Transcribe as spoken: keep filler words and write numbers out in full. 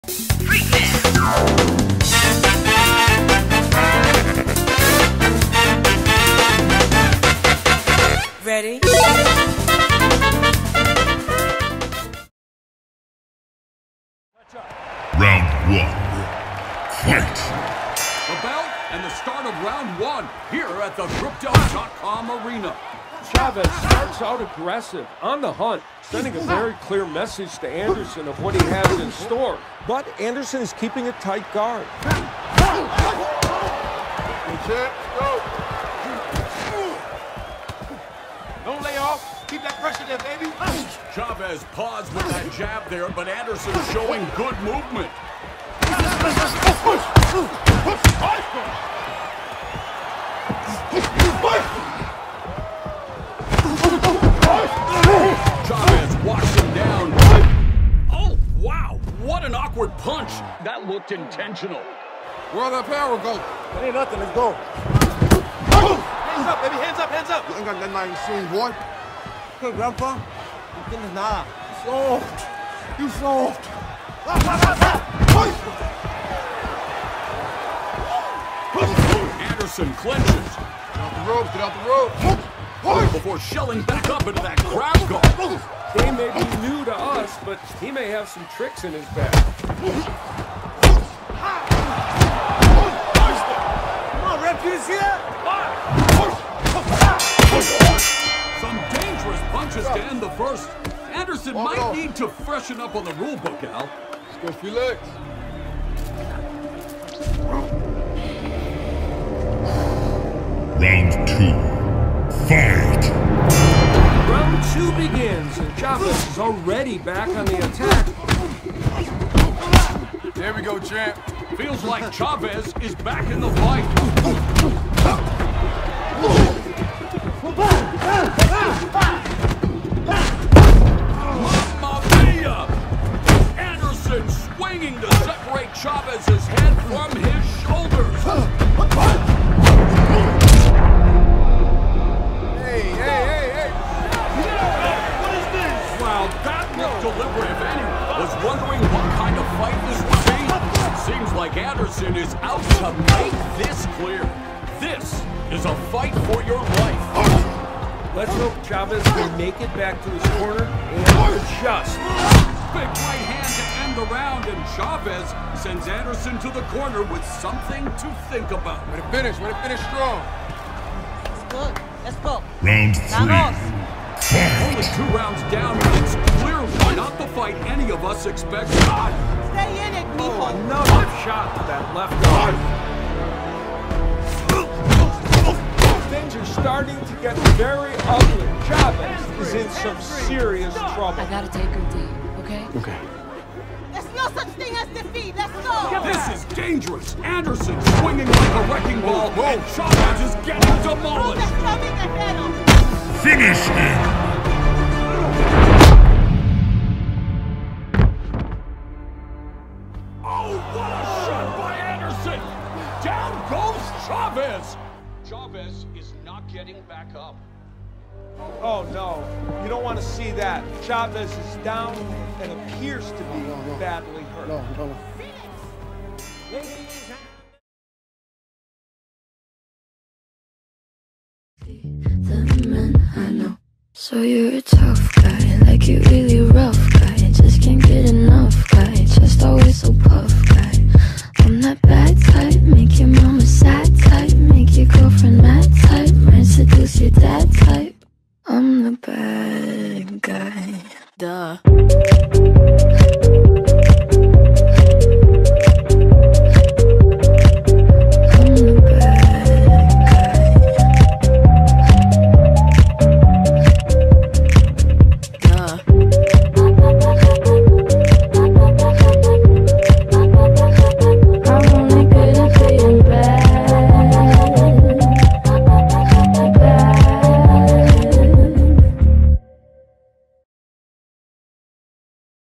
Ready? Round one. Fight! The bell and the start of round one here at the Crypto dot com arena. Chavez starts out aggressive, on the hunt, sending a very clear message to Anderson of what he has in store. But Anderson is keeping a tight guard. Don't lay off. Keep that pressure there, baby. Chavez paused with that jab there, but Anderson showing good movement. Chavez walks him down. Oh, wow. What an awkward punch. That looked intentional. Where the power go? That ain't nothing, let's go. Hands up, baby. Hands up, hands up. You ain't got that nice swing, boy. Hey, Grandpa. You tienes nada. Soft. You soft. Anderson clenches. Get out the ropes, get out the ropes. Before shelling back up into that crab guard. They may be new to us, but he may have some tricks in his bag. Come on, ref, you see that? Some dangerous punches to end the first. Anderson Oh, might no. need to freshen up on the rule book, Al. Let's go, Felix. Round two. Fight! Round two begins, and Chavez is already back on the attack. There we go, champ. Feels like Chavez is back in the fight. Mamma mia! Anderson swinging to separate Chavez's head from his shoulders. Hey, hey, hey, hey. What is this? Wow, that looked deliberate. If anyone was wondering what kind of fight this would be, seems like Anderson is out to make this clear. This is a fight for your life. Let's hope Chavez can make it back to his corner and adjust. Big right hand to end the round, and Chavez sends Anderson to the corner with something to think about. Way to finish, way to finish strong. Good. Let's go. Round three. Vamos. Only two rounds down, and it's clearly not the fight any of us expected. Stay in it, mijo. Another shot to that left arm. Things are starting to get very ugly. Chavez is in some serious trouble. I gotta take her deep, okay? Okay. There's no such thing as defeat. Let's go. This is dangerous. Anderson swinging like a wrecking ball, and Chavez is getting demolished. Finish him! Oh, what a shot by Anderson! Down goes Chavez! Chavez is not getting back up. Oh no, you don't want to see that. Chavez is down and appears to be badly hurt. No, no, no. The man I know. So you're a tough guy, like you really rough guy. Just can't get enough guy, just always so puff guy. I'm that bad type, make your mama sad type, make your girlfriend mad type, might seduce your dad type. I'm the bad guy. Duh.